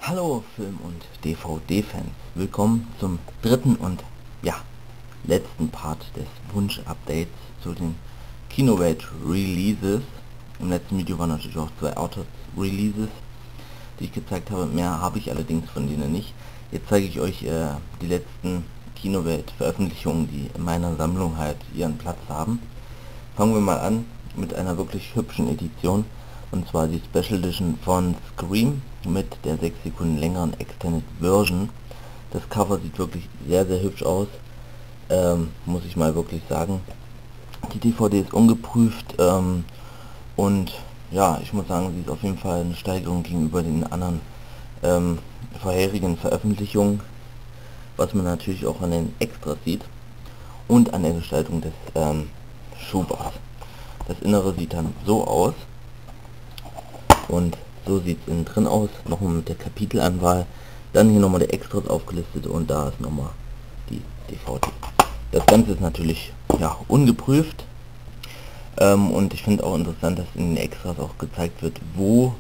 Hallo Film- und DVD-Fans, willkommen zum dritten und ja, letzten Part des Wunsch-Updates zu den Kinowelt-Releases. Im letzten Video waren natürlich auch 2 Autos-Releases, die ich gezeigt habe. Mehr habe ich allerdings von denen nicht. Jetzt zeige ich euch die letzten Kinowelt-Veröffentlichungen, die in meiner Sammlung halt ihren Platz haben. Fangen wir mal an mit einer wirklich hübschen Edition, und zwar die Special Edition von Scream mit der 6 Sekunden längeren Extended Version. Das Cover sieht wirklich sehr, sehr hübsch aus, muss ich mal wirklich sagen. Die DVD ist ungeprüft und ja, ich muss sagen, sie ist auf jeden Fall eine Steigerung gegenüber den anderen vorherigen Veröffentlichungen, was man natürlich auch an den Extras sieht und an der Gestaltung des Schubers. Das Innere sieht dann so aus und so sieht es innen drin aus, nochmal mit der Kapitelanwahl, dann hier nochmal der Extras aufgelistet und da ist nochmal die DVD. Das Ganze ist natürlich ja ungeprüft und ich finde auch interessant, dass in den Extras auch gezeigt wird, wo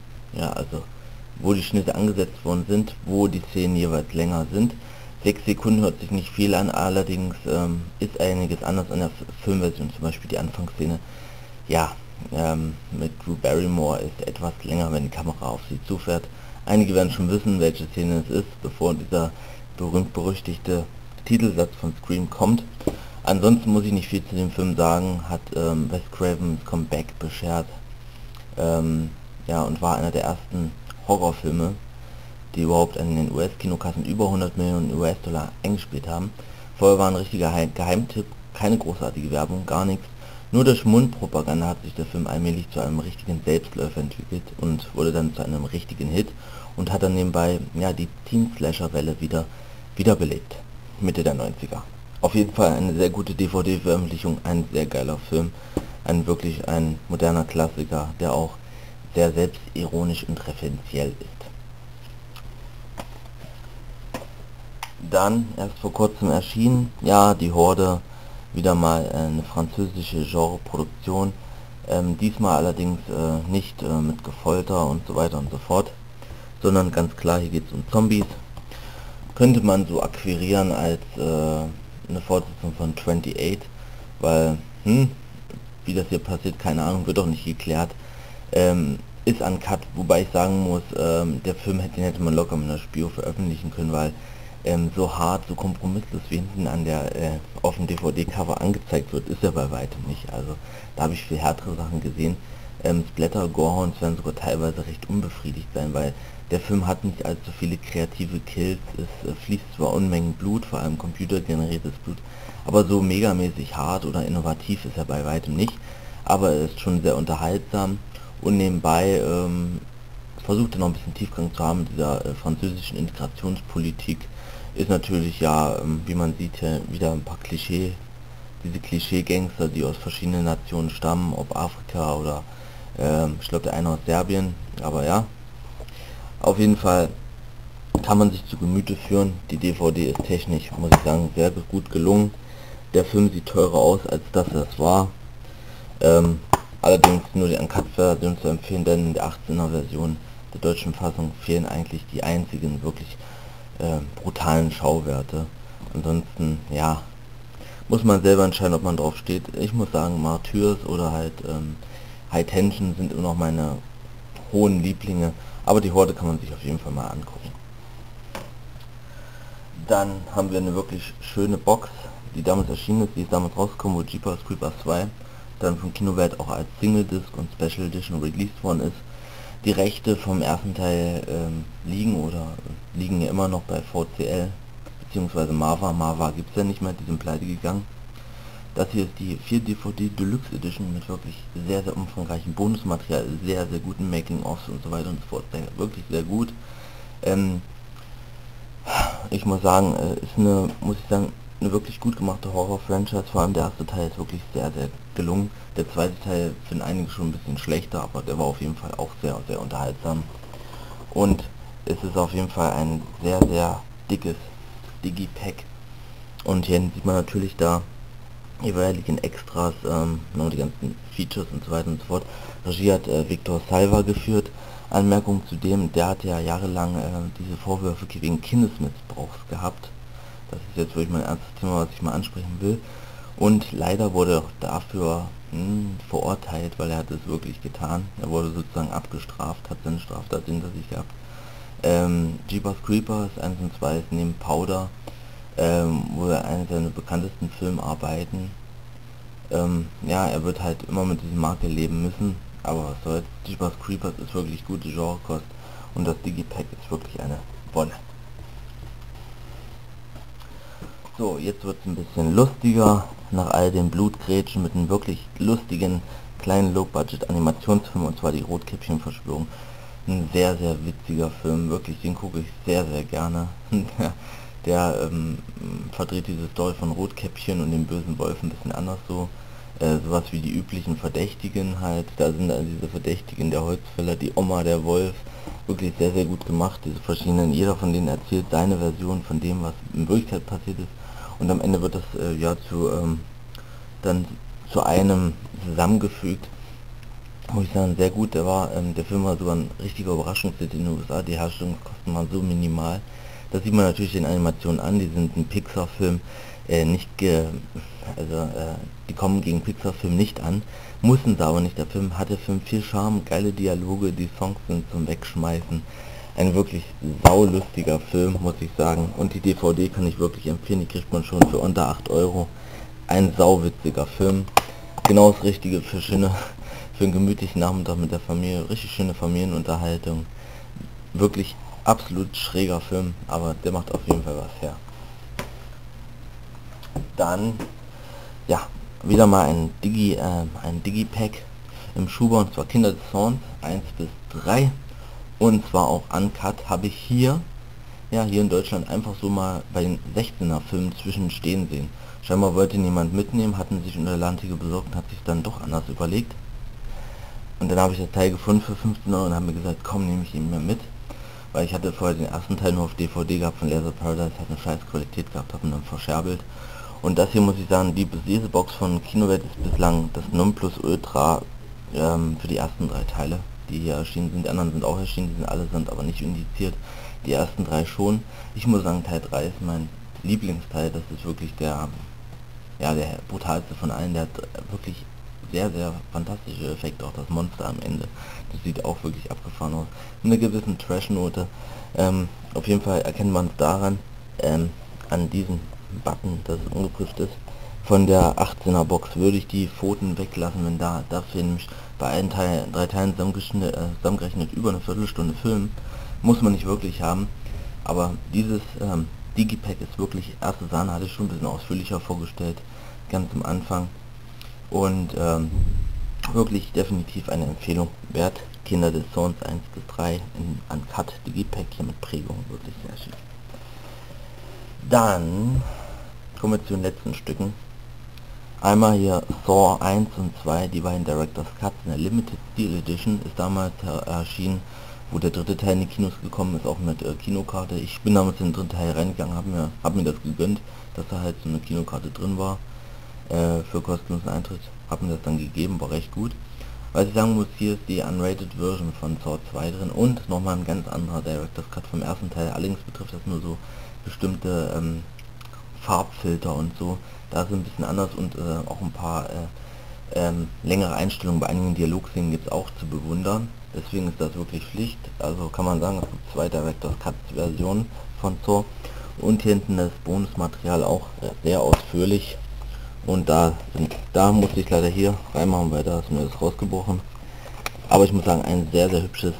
die Schnitte angesetzt worden sind, wo die Szenen jeweils länger sind. 6 Sekunden hört sich nicht viel an, allerdings ist einiges anders an der Filmversion, zum Beispiel die Anfangsszene. Ja, mit Drew Barrymore ist etwas länger, wenn die Kamera auf sie zufährt. Einige werden schon wissen, welche Szene es ist, bevor dieser berühmt-berüchtigte Titelsatz von Scream kommt. Ansonsten muss ich nicht viel zu dem Film sagen, hat Wes Cravens Comeback beschert, ja, und war einer der ersten Horrorfilme, die überhaupt an den US-Kinokassen über 100 Millionen US-Dollar eingespielt haben. Vorher war ein richtiger Geheimtipp, keine großartige Werbung, gar nichts. Nur durch Mundpropaganda hat sich der Film allmählich zu einem richtigen Selbstläufer entwickelt und wurde dann zu einem richtigen Hit und hat dann nebenbei ja die Teen-Slasher-Welle wiederbelebt, Mitte der 90er. Auf jeden Fall eine sehr gute DVD-Veröffentlichung, ein sehr geiler Film, wirklich ein moderner Klassiker, der auch sehr selbstironisch und referenziell ist. Dann, erst vor kurzem erschienen, ja, die Horde, wieder mal eine französische Genreproduktion, diesmal allerdings nicht mit Gefolter und so weiter und so fort, sondern ganz klar, hier geht es um Zombies. Könnte man so akquirieren als eine Fortsetzung von 28, weil, wie das hier passiert, keine Ahnung, wird doch nicht geklärt. Ist uncut, wobei ich sagen muss, der Film hätte man locker mit einer Spio veröffentlichen können, weil so hart, so kompromisslos wie hinten an der auf dem DVD-Cover angezeigt wird, ist er bei weitem nicht. Also da habe ich viel härtere Sachen gesehen. Splatter, Gorehounds werden sogar teilweise recht unbefriedigt sein, weil der Film hat nicht allzu viele kreative Kills, es fließt zwar Unmengen Blut, vor allem computergeneriertes Blut, aber so megamäßig hart oder innovativ ist er bei weitem nicht, aber er ist schon sehr unterhaltsam und nebenbei versucht er noch ein bisschen Tiefgang zu haben, dieser französischen Integrationspolitik. Ist natürlich ja, wie man sieht, hier wieder ein paar diese Klischee-Gangster, die aus verschiedenen Nationen stammen, ob Afrika oder ich glaube der eine aus Serbien, aber ja, auf jeden Fall kann man sich zu Gemüte führen. Die DVD ist technisch, muss ich sagen, sehr gut gelungen. Der Film sieht teurer aus, als dass es war. Allerdings nur die Uncut-Version zu empfehlen, denn in der 18er Version der deutschen Fassung fehlen eigentlich die einzigen wirklich brutalen Schauwerte. Ansonsten, ja, muss man selber entscheiden, ob man drauf steht. Ich muss sagen, Martyrs oder halt High Tension sind immer noch meine hohen Lieblinge, aber die Horde kann man sich auf jeden Fall mal angucken. Dann haben wir eine wirklich schöne Box, die damals erschienen ist, die ist damals rausgekommen, wo Jeepers Creepers 2 dann von Kinowelt auch als Single Disc und Special Edition released worden ist. Die Rechte vom ersten Teil liegen ja immer noch bei VCL bzw. Marva. Marva gibt es ja nicht mehr, die sind pleite gegangen. Das hier ist die 4 DVD Deluxe Edition mit wirklich sehr, sehr umfangreichem Bonusmaterial, sehr, sehr guten Making-ofs und so weiter und so fort. Wirklich sehr gut. Ich muss sagen, ist eine wirklich gut gemachte Horror-Franchise, vor allem der erste Teil ist wirklich sehr, sehr gelungen. Der zweite Teil finden einige schon ein bisschen schlechter, aber der war auf jeden Fall auch sehr, sehr unterhaltsam. Und es ist auf jeden Fall ein sehr, sehr dickes Digipack. Und hier sieht man natürlich da jeweiligen Extras, die ganzen Features und so weiter und so fort. Regie hat Victor Salva geführt, Anmerkung zu dem, der hat ja jahrelang diese Vorwürfe wegen Kindesmissbrauchs gehabt. Das ist jetzt wirklich mein ernstes Thema, was ich mal ansprechen will. Und leider wurde er auch dafür verurteilt, weil er hat es wirklich getan. Er wurde sozusagen abgestraft, hat seine Straftat hinter sich gehabt. Jeepers Creepers 1 und 2 ist neben Powder, wo er einen seiner bekanntesten Filmarbeiten. Ja, er wird halt immer mit diesem Marke leben müssen, aber was soll's. Jeepers Creepers ist wirklich gute Genrekost und das Digipack ist wirklich eine Wonne. So, jetzt wird es ein bisschen lustiger, nach all den Blutgrätschen mit einem wirklich lustigen kleinen Low-Budget-Animationsfilm, und zwar die Rotkäppchen-Verschwörung. Ein sehr, sehr witziger Film, wirklich, den gucke ich sehr, sehr gerne. der verdreht diese Story von Rotkäppchen und dem bösen Wolf ein bisschen anders so. Sowas wie die üblichen Verdächtigen halt, da sind dann diese Verdächtigen, der Holzfäller, die Oma, der Wolf, wirklich sehr, sehr gut gemacht, diese verschiedenen, jeder von denen erzählt seine Version von dem, was in Wirklichkeit passiert ist, und am Ende wird das dann zu einem zusammengefügt. Muss ich sagen, sehr gut. Der Film war sogar ein richtiger Überraschungshit in den USA. Die Herstellungskosten waren so minimal. Das sieht man natürlich den Animationen an. Die sind ein Pixar-Film, die kommen gegen Pixar-Film nicht an. Mussten sie aber nicht. Der Film viel Charme, geile Dialoge, die Songs sind zum Wegschmeißen. Ein wirklich saulustiger Film, muss ich sagen. Und die DVD kann ich wirklich empfehlen. Die kriegt man schon für unter 8 Euro. Ein sauwitziger Film. Genau das Richtige für einen gemütlichen Nachmittag mit der Familie. Richtig schöne Familienunterhaltung. Wirklich absolut schräger Film, aber der macht auf jeden Fall was her. Dann, ja, wieder mal ein Digipack im Schuber, und zwar Kinder des Zorns 1 bis 3. Und zwar auch uncut, habe ich hier in Deutschland einfach so mal bei den 16er Filmen zwischen stehen sehen. Scheinbar wollte niemand mitnehmen, hatten sich unter der Landtheke besorgt und hat sich dann doch anders überlegt. Und dann habe ich das Teil gefunden für 15 Euro und habe mir gesagt, komm, nehme ich ihn mir mit. Weil ich hatte vorher den ersten Teil nur auf DVD gehabt von Laser Paradise, hat eine scheiß Qualität gehabt, habe ihn dann verscherbelt. Und das hier, muss ich sagen, diese Box von Kinowelt ist bislang das Nonplusultra für die ersten 3 Teile, die hier erschienen sind. Die anderen sind auch erschienen, die sind allesamt aber nicht indiziert. Die ersten 3 schon. Ich muss sagen, Teil 3 ist mein Lieblingsteil. Das ist wirklich der brutalste von allen. Der hat wirklich sehr, sehr fantastische Effekte, auch das Monster am Ende. Das sieht auch wirklich abgefahren aus. Mit einer gewissen Trash-Note. Auf jeden Fall erkennt man es daran, an diesem Button, dass es ungeprüft ist. Von der 18er Box würde ich die Pfoten weglassen, wenn dafür nämlich bei allen 3 Teilen zusammengerechnet über eine Viertelstunde Film. Muss man nicht wirklich haben. Aber dieses Digipack ist wirklich erste Sahne, hatte ich schon ein bisschen ausführlicher vorgestellt, ganz am Anfang. Und wirklich definitiv eine Empfehlung wert. Kinder des Zorns 1 bis 3 in Uncut Digipack hier mit Prägung, wirklich sehr schön. Dann kommen wir zu den letzten Stücken. Einmal hier Saw 1 und 2, die beiden Director's Cuts in der Limited Steel Edition, ist damals erschienen, wo der 3. Teil in die Kinos gekommen ist, auch mit Kinokarte. Ich bin damals in den 3. Teil reingegangen, hab mir das gegönnt, dass da halt so eine Kinokarte drin war, für kostenlosen Eintritt. Hab mir das dann gegeben, war recht gut. Was ich sagen muss, hier ist die Unrated Version von Saw 2 drin und nochmal ein ganz anderer Director's Cut vom ersten Teil. Allerdings betrifft das nur so bestimmte Farbfilter und so. Da ist es ein bisschen anders und auch ein paar längere Einstellungen bei einigen Dialogszenen gibt es auch zu bewundern. Deswegen ist das wirklich Pflicht. Also kann man sagen, es gibt 2 Director's Cut Versionen von Saw. Und hier hinten das Bonusmaterial auch sehr ausführlich. Und da musste ich leider hier reinmachen, weil da ist mir das rausgebrochen. Aber ich muss sagen, ein sehr, sehr hübsches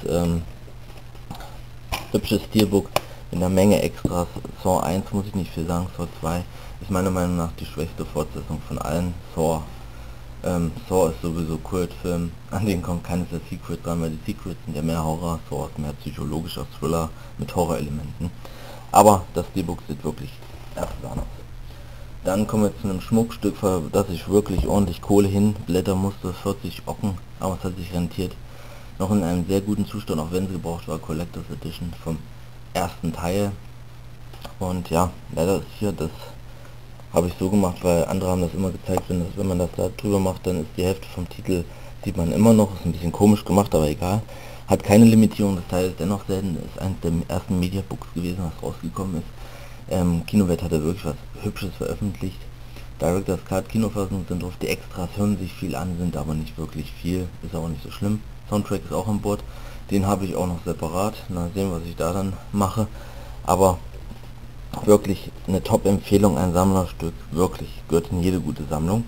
Steelbook mit einer Menge Extras. Saw 1 muss ich nicht viel sagen, Saw 2 ist meiner Meinung nach die schwächste Fortsetzung von allen. Saw ist sowieso Kultfilm, an denen kommt keines der Secrets dran, weil die Secrets sind ja mehr Horror, Saw ist mehr psychologischer Thriller mit Horrorelementen. Aber das Steelbook sieht wirklich erste Sahne aus. Dann kommen wir zu einem Schmuckstück, für das ich wirklich ordentlich Kohle hinblättern musste, 40 Ocken, aber es hat sich rentiert. Noch in einem sehr guten Zustand, auch wenn sie gebraucht war, Collector's Edition vom ersten Teil. Und ja, leider ist hier, das habe ich so gemacht, weil andere haben das immer gezeigt, wenn man das da drüber macht, dann ist die Hälfte vom Titel, sieht man immer noch, ist ein bisschen komisch gemacht, aber egal. Hat keine Limitierung des Teils, dennoch selten, ist eines der ersten Mediabooks gewesen, was rausgekommen ist. Kinowelt hatte wirklich was Hübsches veröffentlicht. Director's Cut Kinofassungen sind drauf, die Extras hören sich viel an, sind aber nicht wirklich viel, ist auch nicht so schlimm. Soundtrack ist auch an Bord, den habe ich auch noch separat, mal sehen, was ich da dann mache. Aber wirklich eine Top-Empfehlung, ein Sammlerstück, wirklich, gehört in jede gute Sammlung.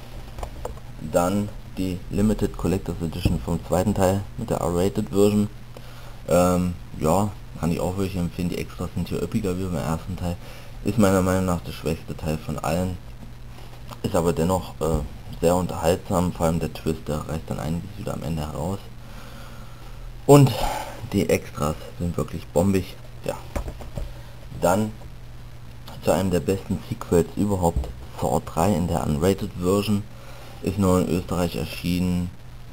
Dann die Limited Collectors Edition vom zweiten Teil mit der R-Rated Version. Ja, kann ich auch wirklich empfehlen, die Extras sind hier üppiger wie beim ersten Teil. Ist meiner Meinung nach der schwächste Teil von allen. Ist aber dennoch sehr unterhaltsam, vor allem der Twist, der reißt dann einiges wieder am Ende heraus. Und die Extras sind wirklich bombig. Ja. Dann zu einem der besten Sequels überhaupt, Saw 3 in der Unrated Version. Ist nur in Österreich erschienen.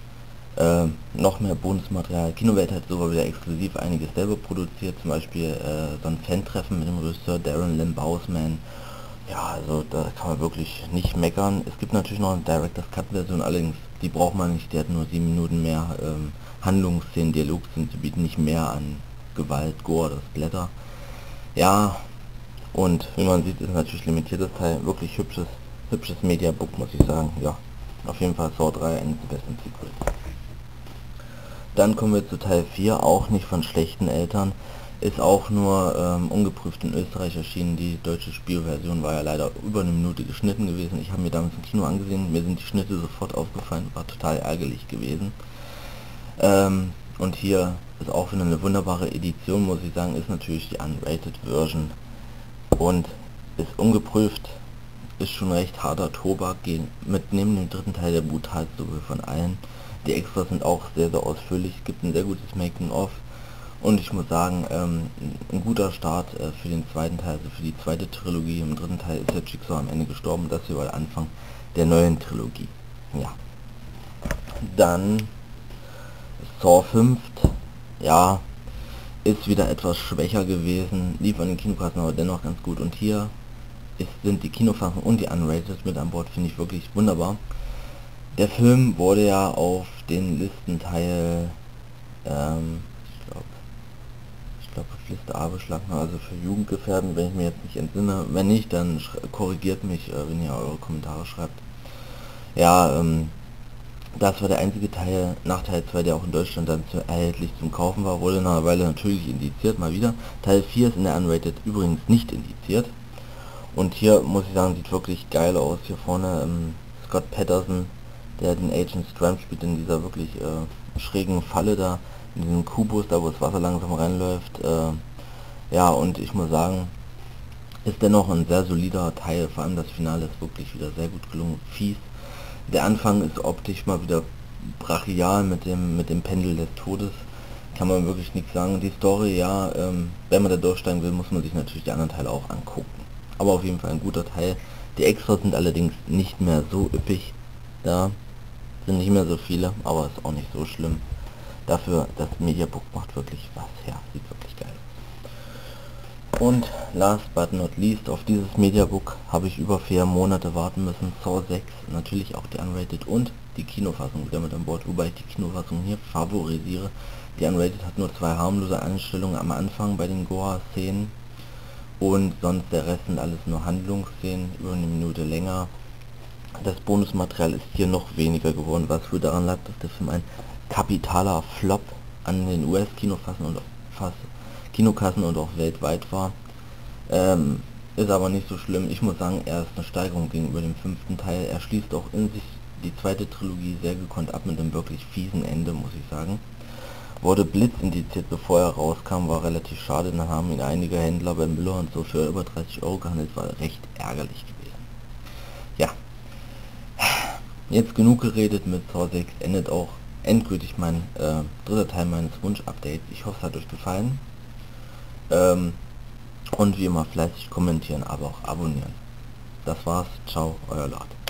Noch mehr Bonusmaterial. Kinowelt hat sogar wieder exklusiv einiges selber produziert, zum Beispiel so ein Fan-Treffen mit dem Regisseur Darren Lynn Bousman. Ja, also da kann man wirklich nicht meckern. Es gibt natürlich noch eine Director's Cut Version, allerdings die braucht man nicht, die hat nur 7 Minuten mehr Handlungsszenen, Dialogszenen zu bieten, nicht mehr an Gewalt, Gore oder Splatter. Ja, und wie man sieht, ist natürlich limitiertes Teil, wirklich hübsches Mediabook, muss ich sagen. Ja, auf jeden Fall Saw 3, eines der besten Sequels. Dann kommen wir zu Teil 4, auch nicht von schlechten Eltern, ist auch nur ungeprüft in Österreich erschienen. Die deutsche Spielversion war ja leider über eine Minute geschnitten gewesen. Ich habe mir damals im Kino angesehen, mir sind die Schnitte sofort aufgefallen, war total ärgerlich gewesen. Und hier ist auch wieder eine wunderbare Edition, muss ich sagen, ist natürlich die Unrated Version und ist ungeprüft, ist schon recht harter Tobak, mit neben dem dritten Teil der brutalste von allen. Die Extras sind auch sehr, sehr ausführlich, gibt ein sehr gutes Making-of und ich muss sagen, ein guter Start für den zweiten Teil, also für die zweite Trilogie. Im dritten Teil ist der Jigsaw am Ende gestorben, das hier war der Anfang der neuen Trilogie. Ja. Dann Saw 5, ja, ist wieder etwas schwächer gewesen, lief an den Kinokassen aber dennoch ganz gut und hier sind die Kinofassung und die Unrated mit an Bord, finde ich wirklich wunderbar. Der Film wurde ja auf den Listenteil, ich glaube auf Liste A beschlagen, also für Jugendgefährden, wenn ich mir jetzt nicht entsinne. Wenn nicht, dann korrigiert mich, wenn ihr eure Kommentare schreibt. Ja, das war der einzige Teil, nach Teil 2, der auch in Deutschland dann erhältlich zum Kaufen war, wurde nach einer Weile natürlich indiziert, mal wieder. Teil 4 ist in der Unrated übrigens nicht indiziert. Und hier, muss ich sagen, sieht wirklich geil aus. Hier vorne Scott Patterson, der den Agent Stram spielt, in dieser wirklich schrägen Falle da, in diesem Kubus, da wo das Wasser langsam reinläuft. Ja, und ich muss sagen, ist dennoch ein sehr solider Teil, vor allem das Finale ist wirklich wieder sehr gut gelungen, fies. Der Anfang ist optisch mal wieder brachial mit dem Pendel des Todes, kann man wirklich nichts sagen. Die Story, ja, wenn man da durchsteigen will, muss man sich natürlich die anderen Teile auch angucken. Aber auf jeden Fall ein guter Teil. Die Extras sind allerdings nicht mehr so üppig, da sind nicht mehr so viele, aber ist auch nicht so schlimm. Dafür, das Mediabook macht wirklich was her, sieht wirklich geil aus. Und last but not least, auf dieses Mediabook habe ich über 4 Monate warten müssen. Saw 6, natürlich auch die Unrated und die Kinofassung wieder mit an Bord, wobei ich die Kinofassung hier favorisiere. Die Unrated hat nur 2 harmlose Einstellungen am Anfang bei den Gore-Szenen und sonst der Rest sind alles nur Handlungsszenen, über eine Minute länger. Das Bonusmaterial ist hier noch weniger geworden, was wohl daran lag, dass der Film ein kapitaler Flop an den US-Kinokassen und auch weltweit war. Ist aber nicht so schlimm. Ich muss sagen, er ist eine Steigerung gegenüber dem 5. Teil. Er schließt auch in sich die zweite Trilogie sehr gekonnt ab mit einem wirklich fiesen Ende, muss ich sagen. Wurde Blitz indiziert, bevor er rauskam, war relativ schade. Dann haben ihn einige Händler bei Müller und so für über 30 Euro gehandelt, war recht ärgerlich gewesen. Ja, jetzt genug geredet, mit Saw 6 endet auch endgültig mein dritter Teil meines Wunsch-Updates. Ich hoffe, es hat euch gefallen. Und wie immer fleißig kommentieren, aber auch abonnieren. Das war's. Ciao, euer Lord.